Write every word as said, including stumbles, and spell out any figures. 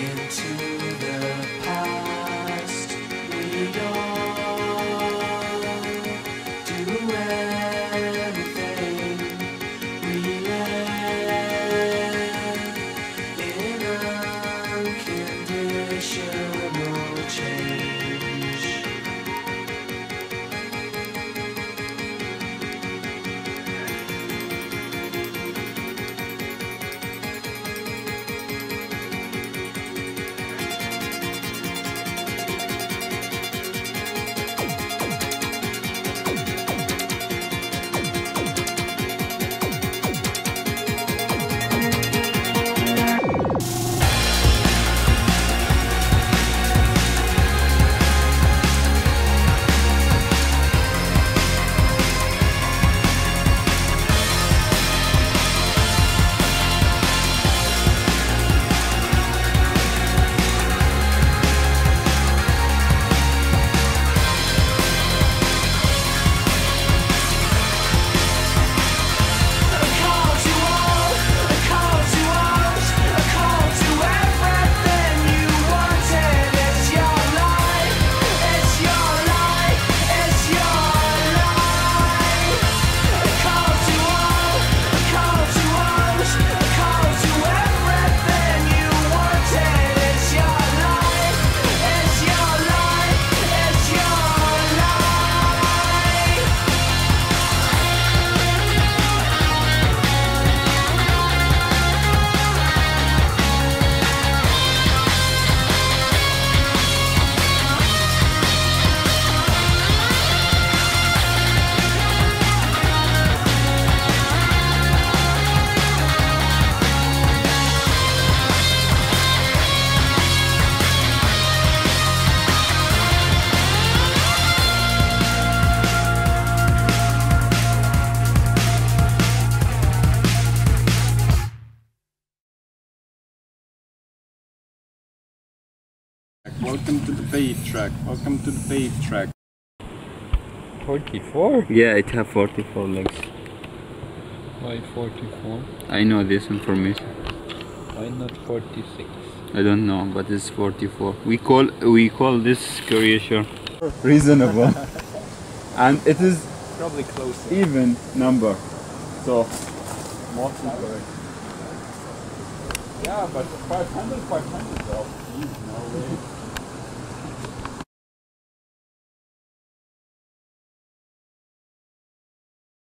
into the past. We all do anything. We live in unconditional change. Welcome to the paved track. Welcome to the paved track. forty-four? Yeah, it have forty-four legs. Why forty-four? I know this information. Why not forty-six? I don't know, but it's forty-four. We call we call this creation reasonable, and it is Probably closer. even number. So More correct. yeah, but five hundred, five hundred though. No way.